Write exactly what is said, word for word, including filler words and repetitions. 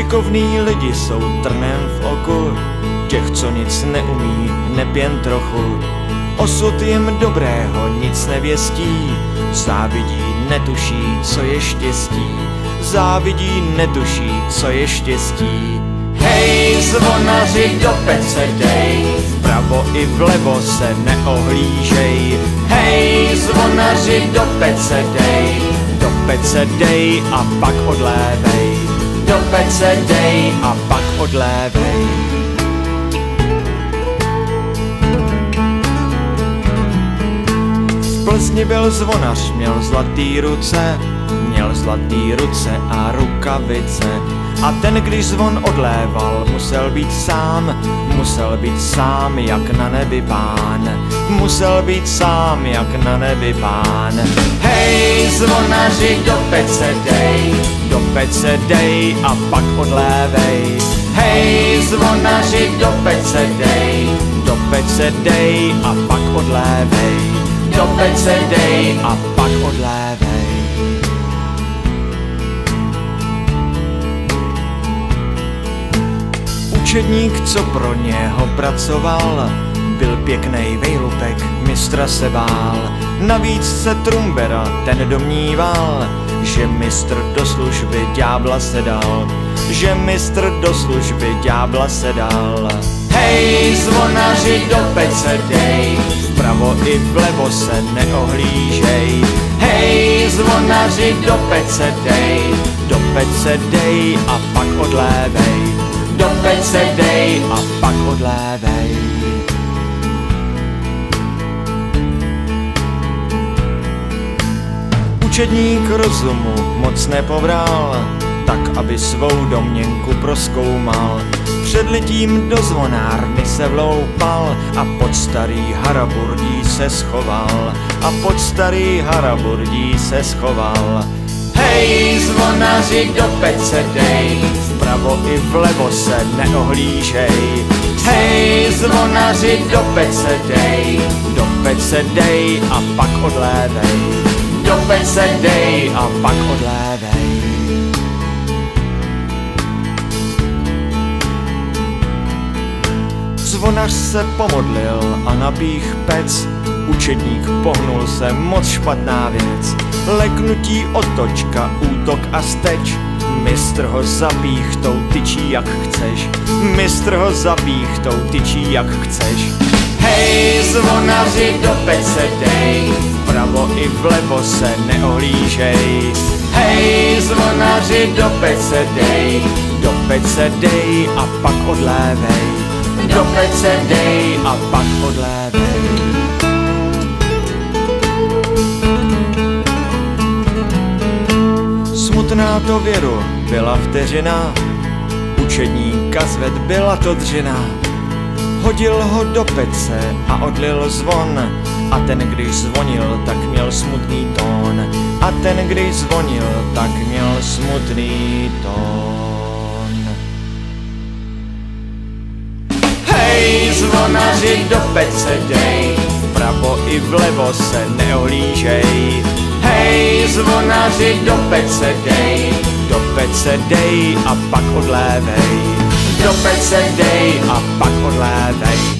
Šikovný lidi jsou trnem v oku těch, co nic neumí, neb jen trochu. Osud jim dobrého nic nevěstí, závidí, netuší, co je štěstí. Závidí, netuší, co je štěstí. Hej, zvonaři, do pece dej, vpravo i vlevo se neohlížej. Hej, zvonaři, do pece dej, do pece dej a pak odlévej. Do pece dej a pak odlévej. V Plzni byl zvonař, měl zlatý ruce, měl zlatý ruce a rukavice. A ten, když zvon odléval, musel být sám, musel být sám jak na nebi pán. Musel být sám jak na nebi pán. Hej, zvonaři, do pece dej, do pece dej a pak odlévej. Hej, zvonaři, do pece dej, do pece dej a pak odlévej. Do pece dej a pak odlévej. Učedník, co pro něho pracoval, byl pěknej vejlupek, mistra se bál. Navíc se Trumbera ten domníval, že mistr do služby ďábla se dal. Že mistr do služby ďábla se dal. Hej, zvonaři, do pece dej, vpravo i vlevo se neohlížej. Hej, zvonaři, do pece dej, do pece dej a pak odlévej. Do pece dej a pak odlévej. Učedník rozumu moc nepovral, tak aby svou domněnku prozkoumal. Před litím do zvonárny se vloupal a pod starý haraburdí se schoval. A pod starý haraburdí se schoval. Hej, zvonaři, do pece dej, vpravo i vlevo se neohlížej. Hej, zvonaři, do pece dej, do pece dej a pak odlévej. Do pece dej a pak odlévej. Zvonař se pomodlil a napích pec, učedník pohnul se, moc špatná věc. Leknutí, otočka, útok a steč, mistr ho zapíchtou tyčí jak chceš. Mistr ho zapíchtou tyčí jak chceš. Hej, zvonaři, do pece dej, vpravo i vlevo se neohlížej. Hej, zvonaři, do pece dej, do pece dej a pak odlévej. Do pece dej a pak odlévej. Smutná to věru byla vteřina, učedníka zved byla to dřina. Hodil ho do pece a odlil zvon, a ten, když zvonil, tak měl smutný tón. A ten, když zvonil, tak měl smutný tón. Hej, zvonaři, do pece dej, vpravo i vlevo se neohlížej. Hej, zvonaři, do pece dej, do pece dej a pak odlévej. Do pece dej a pak odlévej.